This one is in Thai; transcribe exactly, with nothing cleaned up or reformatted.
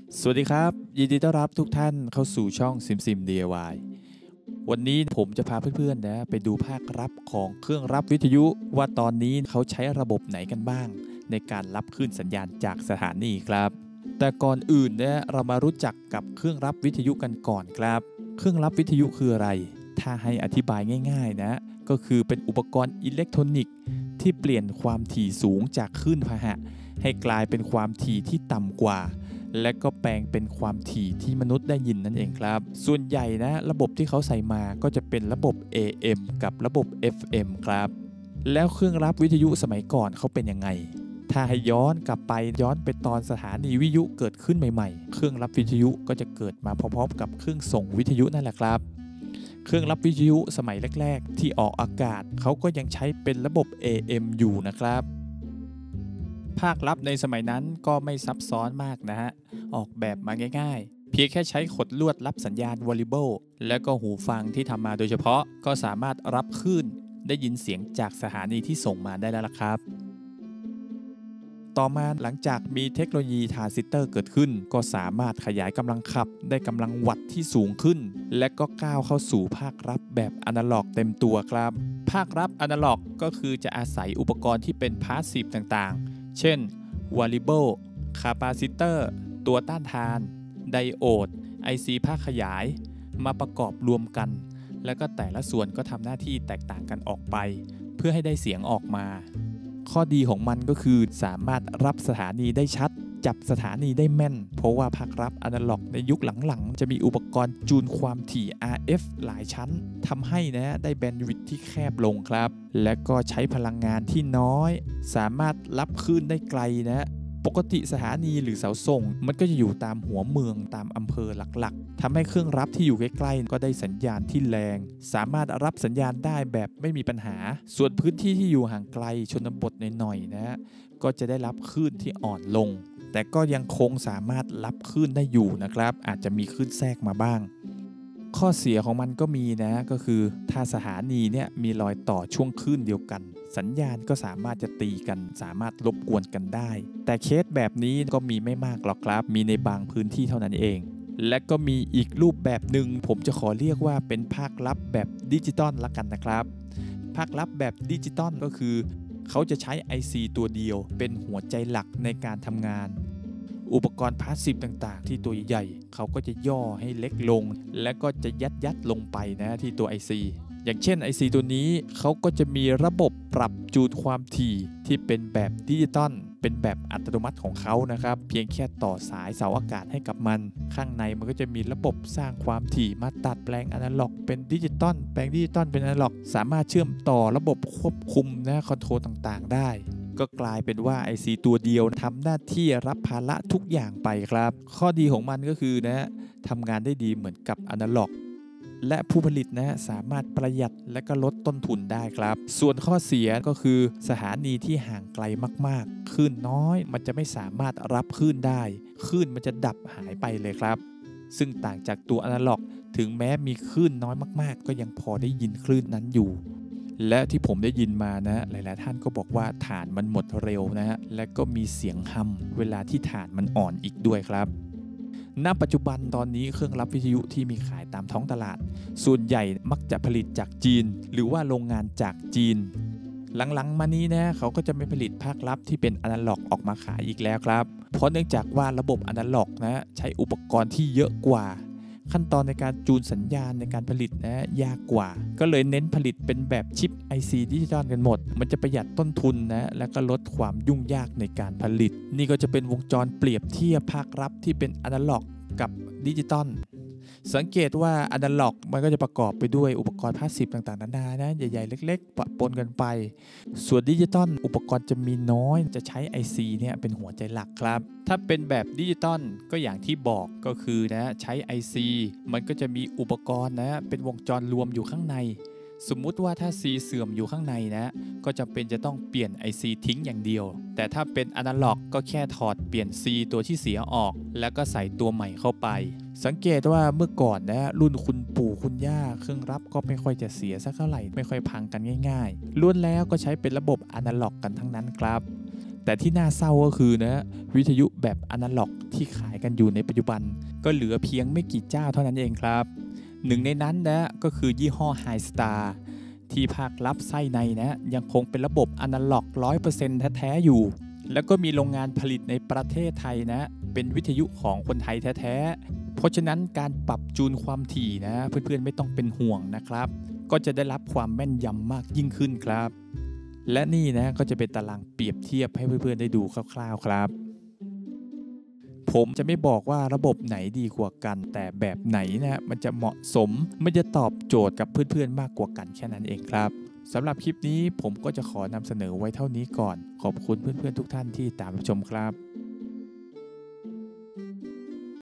สวัสดีครับยินดีต้อนรับทุกท่านเข้าสู่ช่อง SimSim ดี ไอ วาย วันนี้ผมจะพาเพื่อนๆนะไปดูภาครับของเครื่องรับวิทยุว่าตอนนี้เขาใช้ระบบไหนกันบ้างในการรับคลื่นสัญญาณจากสถานีครับแต่ก่อนอื่นนะเรามารู้จักกับเครื่องรับวิทยุกันก่อนครับเครื่องรับวิทยุคืออะไรถ้าให้อธิบายง่ายๆนะก็คือเป็นอุปกรณ์อิเล็กทรอนิกส์ที่เปลี่ยนความถี่สูงจากคลื่นพาหะให้กลายเป็นความถี่ที่ต่ำกว่าและก็แปลงเป็นความถี่ที่มนุษย์ได้ยินนั่นเองครับส่วนใหญ่นะระบบที่เขาใส่มาก็จะเป็นระบบ เอ เอ็ม กับระบบ เอฟ เอ็ม ครับแล้วเครื่องรับวิทยุสมัยก่อนเขาเป็นยังไงถ้าให้ย้อนกลับไปย้อนไปตอนสถานีวิทยุเกิดขึ้นใหม่ๆเครื่องรับวิทยุก็จะเกิดมาพร้อมๆกับเครื่องส่งวิทยุนั่นแหละครับเครื่องรับวิทยุสมัยแรกๆที่ออกอากาศเขาก็ยังใช้เป็นระบบ เอ เอ็ม อยู่นะครับภาครับในสมัยนั้นก็ไม่ซับซ้อนมากนะฮะออกแบบมาง่ายๆเพียงแค่ใช้ขดลวดรับสัญญาณวอลลิเบิลและก็หูฟังที่ทำมาโดยเฉพาะก็สามารถรับคลื่นได้ยินเสียงจากสถานีที่ส่งมาได้แล้วล่ะครับต่อมาหลังจากมีเทคโนโลยีทรานซิสเตอร์เกิดขึ้นก็สามารถขยายกำลังขับได้กำลังวัตต์ที่สูงขึ้นและก็ก้าวเข้าสู่ภาครับแบบอนาล็อกเต็มตัวครับภาครับอนาล็อกก็คือจะอาศัยอุปกรณ์ที่เป็นพาสซีฟต่างๆเช่นวอลลิเบิลคาปาซิเตอร์ตัวต้านทานไดโอด ไอ ซี ภาคขยายมาประกอบรวมกันแล้วก็แต่ละส่วนก็ทำหน้าที่แตกต่างกันออกไปเพื่อให้ได้เสียงออกมาข้อดีของมันก็คือสามารถรับสถานีได้ชัดจับสถานีได้แม่นเพราะว่าภาครับอนาล็อกในยุคหลังๆจะมีอุปกรณ์จูนความถี่ อาร์ เอฟ หลายชั้นทำให้นะได้แบนด์วิดท์ที่แคบลงครับและก็ใช้พลังงานที่น้อยสามารถรับคลื่นได้ไกลนะปกติสถานีหรือเสาส่งมันก็จะอยู่ตามหัวเมืองตามอำเภอหลักๆทำให้เครื่องรับที่อยู่ใกล้ๆก็ได้สัญญาณที่แรงสามารถรับสัญญาณได้แบบไม่มีปัญหาส่วนพื้นที่ที่อยู่ห่างไกลชนบทหน่อยๆนะก็จะได้รับคลื่นที่อ่อนลงแต่ก็ยังคงสามารถรับคลื่นได้อยู่นะครับอาจจะมีคลื่นแทรกมาบ้างข้อเสียของมันก็มีนะก็คือถ้าสถานีเนี่ยมีรอยต่อช่วงคลื่นเดียวกันสัญญาณก็สามารถจะตีกันสามารถรบกวนกันได้แต่เคสแบบนี้ก็มีไม่มากหรอกครับมีในบางพื้นที่เท่านั้นเองและก็มีอีกรูปแบบหนึ่งผมจะขอเรียกว่าเป็นภาคลับแบบดิจิตอลละกันนะครับภาคลับแบบดิจิตอลก็คือเขาจะใช้ ไอ ซี ตัวเดียวเป็นหัวใจหลักในการทำงานอุปกรณ์พาสซีฟต่างๆที่ตัวใหญ่เขาก็จะย่อให้เล็กลงและก็จะยัดยัดลงไปนะที่ตัว ไอ ซี อย่างเช่น ไอ ซี ตัวนี้เขาก็จะมีระบบปรับจูนความถี่ที่เป็นแบบดิจิตอลเป็นแบบอัตโนมัติของเขานะครับเพียงแค่ต่อสายเสาอากาศให้กับมันข้างในมันก็จะมีระบบสร้างความถี่มาตัดแปลงอนาล็อกเป็นดิจิตอลแปลงดิจิตอลเป็นอนาล็อกสามารถเชื่อมต่อระบบควบคุมนะคอนโทรลต่างๆได้ก็กลายเป็นว่า ไอ ซี ตัวเดียวทำหน้าที่รับภาระทุกอย่างไปครับข้อดีของมันก็คือนะทำงานได้ดีเหมือนกับอนาล็อกและผู้ผลิตนะสามารถประหยัดและก็ลดต้นทุนได้ครับส่วนข้อเสียก็คือสถานีที่ห่างไกลมากๆคลื่นน้อยมันจะไม่สามารถรับคลื่นได้คลื่นมันจะดับหายไปเลยครับซึ่งต่างจากตัวอนาล็อกถึงแม้มีคลื่นน้อยมากๆก็ยังพอได้ยินคลื่นนั้นอยู่และที่ผมได้ยินมานะหลายๆท่านก็บอกว่าถ่านมันหมดเร็วนะฮะและก็มีเสียงฮัมเวลาที่ถ่านมันอ่อนอีกด้วยครับณปัจจุบันตอนนี้เครื่องรับวิทยุที่มีขายตามท้องตลาดส่วนใหญ่มักจะผลิตจากจีนหรือว่าโรงงานจากจีนหลังๆมานี้นะเขาก็จะไม่ผลิตภาครับที่เป็นอนาล็อกออกมาขายอีกแล้วครับเพราะเนื่องจากว่าระบบอนาล็อกนะใช้อุปกรณ์ที่เยอะกว่าขั้นตอนในการจูนสัญญาณในการผลิตนะยากกว่าก็เลยเน้นผลิตเป็นแบบชิป ไอ ซี ดิจิตอลกันหมดมันจะประหยัดต้นทุนนะและก็ลดความยุ่งยากในการผลิตนี่ก็จะเป็นวงจรเปรียบเทียบภาครับที่เป็นอนาล็อกกับดิจิตอลสังเกตว่าอนาล็อกมันก็จะประกอบไปด้วยอุปกรณ์พาสซีฟต่างๆนานานะใหญ่ๆเล็กๆปะปนกันไปส่วนดิจิตอลอุปกรณ์จะมีน้อยจะใช้ ไอ ซี เนี่ยเป็นหัวใจหลักครับถ้าเป็นแบบดิจิตอลก็อย่างที่บอกก็คือนะใช้ ไอ ซี มันก็จะมีอุปกรณ์นะเป็นวงจรรวมอยู่ข้างในสมมุติว่าถ้า C เสื่อมอยู่ข้างในนะก็จำเป็นจะต้องเปลี่ยน ไอ ซี ทิ้งอย่างเดียวแต่ถ้าเป็นอนาล็อกก็แค่ถอดเปลี่ยน C ตัวที่เสียออกแล้วก็ใส่ตัวใหม่เข้าไปสังเกตว่าเมื่อก่อนนะรุ่นคุณปู่คุณย่าเครื่องรับก็ไม่ค่อยจะเสียสักเท่าไหร่ไม่ค่อยพังกันง่ายๆล้วนแล้วก็ใช้เป็นระบบอนาล็อกกันทั้งนั้นครับแต่ที่น่าเศร้าก็คือนะวิทยุแบบอนาล็อกที่ขายกันอยู่ในปัจจุบันก็เหลือเพียงไม่กี่เจ้าเท่านั้นเองครับหนึ่งในนั้นนะก็คือยี่ห้อ Hi-Star ที่ภาครับไส้ในนะยังคงเป็นระบบอนาล็อก ร้อยเปอร์เซ็นต์ แท้ๆอยู่แล้วก็มีโรงงานผลิตในประเทศไทยนะเป็นวิทยุของคนไทยแท้ๆเพราะฉะนั้นการปรับจูนความถี่นะเพื่อนๆไม่ต้องเป็นห่วงนะครับก็จะได้รับความแม่นยำมากยิ่งขึ้นครับและนี่นะก็จะเป็นตารางเปรียบเทียบให้เพื่อนๆได้ดูคร่าวๆครับผมจะไม่บอกว่าระบบไหนดีกว่ากันแต่แบบไหนนะมันจะเหมาะสมมันจะตอบโจทย์กับเพื่อนๆมากกว่ากันแค่นั้นเองครับสำหรับคลิปนี้ผมก็จะขอนำเสนอไว้เท่านี้ก่อนขอบคุณเพื่อนๆทุกท่านที่ตามรับชมครับ